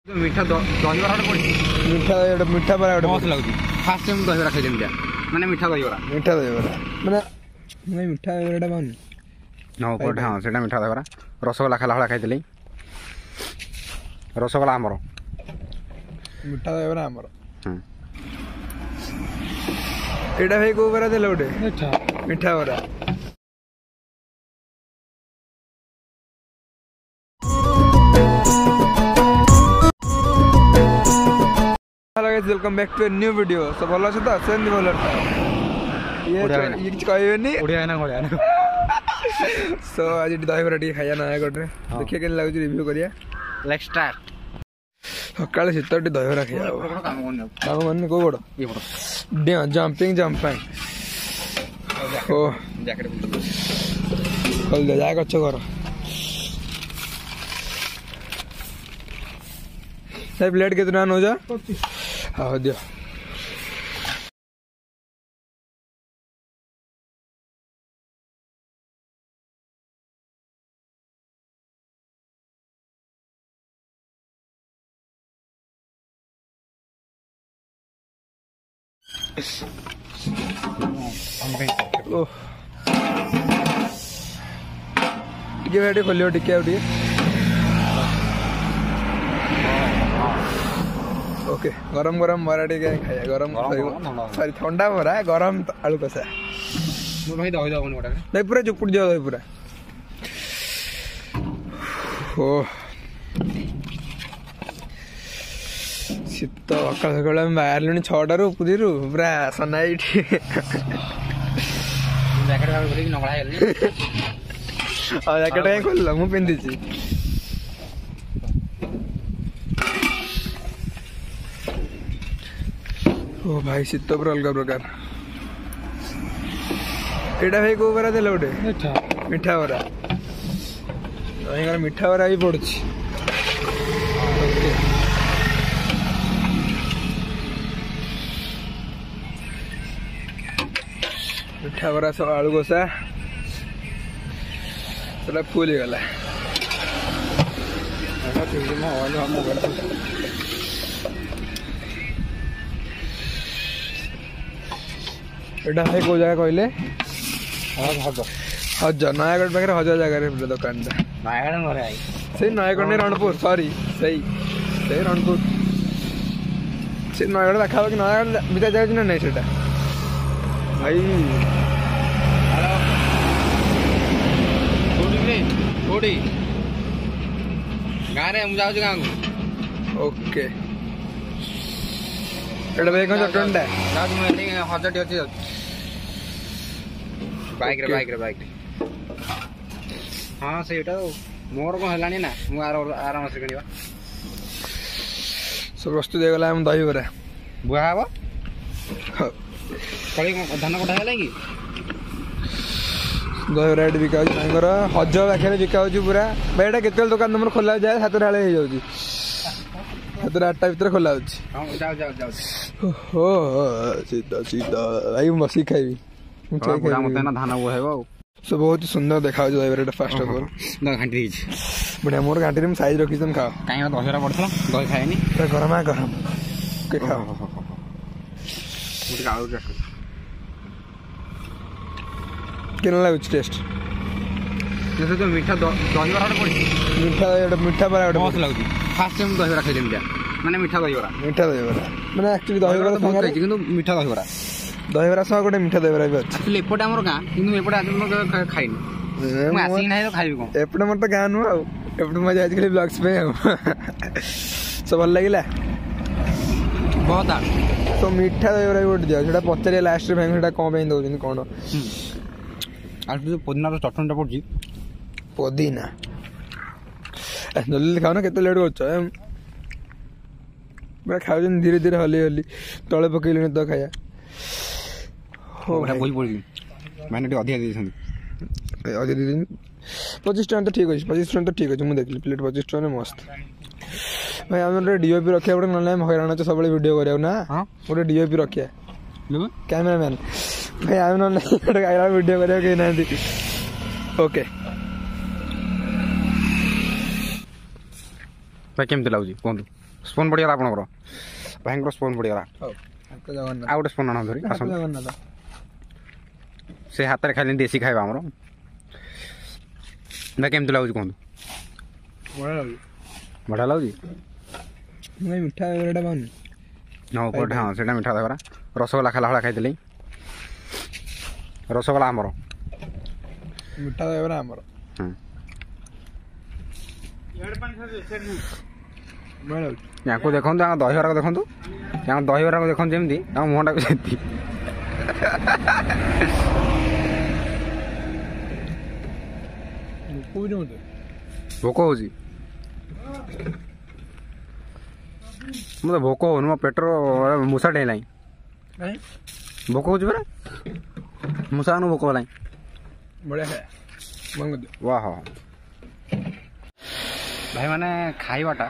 मीठा दहीबरा मीठा मीठा बरा मस्त लगुच फास्ट टाइम दहीबरा खाई माने मीठा दहीबरा माने मीठा दहीबरा पाऊनी हाँ पटे हाँ से मीठा दहीबरा रसगोला खाला भाड़ा खाई रसगोला आमर मीठा दहीबरा आमर एटा भाई को बरा देले गोटे मीठा बरा hello guys welcome back to a new video सब भलो छ त सेंदी भलो ये किछ कहबेनी ओडिया ना घोड़िया ना सो आज दहीबरा टी खाया नयागढ़ रे देखिए केन लागु रिव्यू करिया लेट्स स्टार्ट सकाळे शीतटी दहीबरा खाया काम मन को बड़ ये बड़ डे जंपिंग ओ जैकेट कल जा गछ कर साहब प्लेट कितना हो जा हाँ दियो टिके बैठे खोलियो टिके आउ टिके ओके गरम गरम बरा टिके खाया गरम सॉरी ठंडा बरा गरम आलू कसा भाई दही दबनी गोटा नहीं पूरा चुपुड़ जाओ दही पूरा ओ शीत सकाल सकाल बाहर 6टारू पुदीरू पूरा सनाई जैकेट नगड़ा जैकेट कहीं खोल मु पिंधि ओ भाई शीत पूरा अलग प्रकार एटा भाई को बरा देले गोटे मीठा बरा मीठा बरा भी पड़ुछि मीठा बरा सब आलू कषा सब फुल गला एटा है को जगह कहले हजा नयागढ़ पाखे हजा जगह दुकान से नयागढ़ नहीं रणपुर सॉरी सही रणपुर से नयागढ़ देखा कि नयागढ़ भितर जाऊँ ना नहीं सेटा भाई गाँव मुझे गाँव को ओके एटा भाई कौन चटणटा हजार टी अच्छी बाइक रे हाँ से मोर कौन है ना मुझे आराम से किणवा सब प्रस्तुत हो गला दहीबरा बुआ हम कड़ी धान कटा है कि दहीबरा ये बिका हज पाखे बिका पूरा भाई एटा केत दुकान तुम खोला जाए 7 टा हो जाऊँगी 7 8टा भर खोला हो सीधा सीधा भाई बस खाइबी धान वो है सब बहुत सुंदर देखा दहीबरा फास्ट ऑफ ऑल घाटी बढ़िया मोर घाटी में साइज रखी तुम खाओ कहीं दहीबरा पड़ता दही खाएनी गरमा गरम के खाओ केन लागुच टेस्ट जैसे तो मीठा दहीबरा मीठा बरा मस्त लगुच फास्ट टाइम दहीबरा खाई माने मीठा दहीबरा माने एक्चुअली दहीबरा संगे किंतु मीठा दहीबरा संगे गोटे मीठा दहीबरा भी अछि एक्चुअली एपटे हमर गाँ किंतु एपटे आज मैं खाइनी मैं आसी नहीं तो खाइबी कोन एपटे मत तो गाँ नु आ एपटे मजा आज के ब्लॉग्स पे सब भल लागिला बहुत आ तो मीठा दहीबरा भी उठ जाओ सेटा पचरे लास्ट रे भाई सेटा कोन पे दउछन कोन आज जो पुदीना रो चटणीटा पड़जी पुदीना जल्दी खाओ ना केते लेट करछ मैं खाओ धीरे धीरे हली हली तले पकइले तो खाया हो बोल बोल मैंने अधिक दे 25 टका तो ठीक अच्छे 25 टका तो ठीक अच्छे मुझे देखली प्लेट 25 टका मस्त भाई आम डीओपी रखा गोटे ना हईराण सब वीडियो कर ना गोटे डीओपी रखा कैमेरामैन भाई आम ना गोटे वीडियो कर कहीं ना ओके भाई केमती लगुच कहतु स्पून पड़गला आपंकर भाई स्पून पड़गला जगन्नाथ आ गोटे स्पून आना धरी जगन्नाथ से हाथ में खाली देसी खाଇବା आमर ना केमती लगुच कहतु बढ़िया लगुच मिठा दहीबराटा पाऊनी हाँ पटे हाँ से मिठा दहीबरा रसगोला खाला भाड़ा खाई रसगोला आमर मिठा दहीबरा आमर यहाँ को देखो दहीबरा को देखो यहाँ दहीबरा को देखो जमी मुहटा को सेमती भोक हो मत भोक हो मो पेटर मूसा टेला भोक हो मूसा भोक होला वाह भाई माने खाइबाटा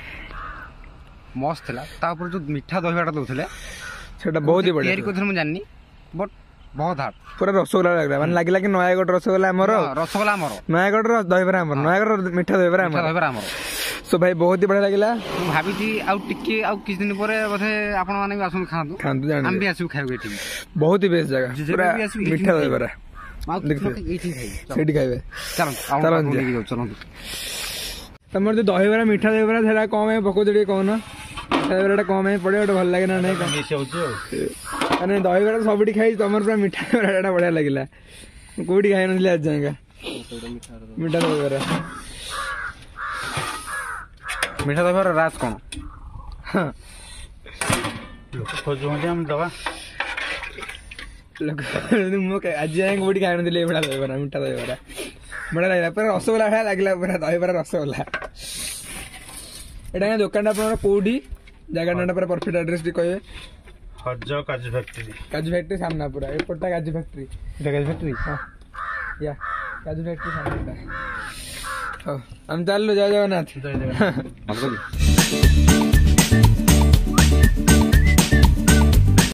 मस्त थिला तापर जो मीठा दहीबाटा दउथले सेटा बहुत ही बढ़िया तयारी करथि मु जाननी बट बहुत हार्ड पूरा रसगोला लग रहा है माने लागिला कि नयागढ़ रसगोला हमरो रसगोला हमरो नयागढ़ दहीबरा हमरो नयागढ़ मीठा दहीबरा हमरो सो भाई बहुत ही बढ़िया लागिला भाभी जी आउ टिके आउ किछ दिन परे बोधे आपण माने भी आसु खांतु जान हम भी आसु खाइबे एठी बहुत ही बेस्ट जगह पूरा मीठा दहीबरा सेठी खाइबे चलो चलो तमर जो दहीबरा मीठा दहीबरा थेरा कम है पको जड़ी कोन दहीबराटा कम है पड़े भल लागे ना नहीं माने दहीबरा सबटी खाई तमर पूरा मीठा दहीबराटा बढ़िया लागिला कोठी खाइ नथले आज जाएगा मीठा दहीबरा मीठा दहीबरा राज कोन हां लोक खोजो हम दवा लोक मो के आज जाएगा कोठी खाइ नथले मीठा दहीबरा बढ़िया लगे पर रसगोला भाया लगे पूरा दहीबरा रसगोला एटा दुकान कौटी जगह पूरा परफेक्ट एड्रेस टी कहे hazza काजू फैक्ट्री सामना पूरा एपटा काजू फैक्ट्री हाँ या काजू फैक्ट्री सामना हम चल लो जय जगन्नाथ